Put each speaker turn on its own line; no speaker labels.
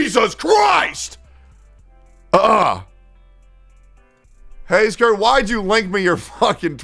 Jesus Christ! Hey, Skirt, why'd you link me your fucking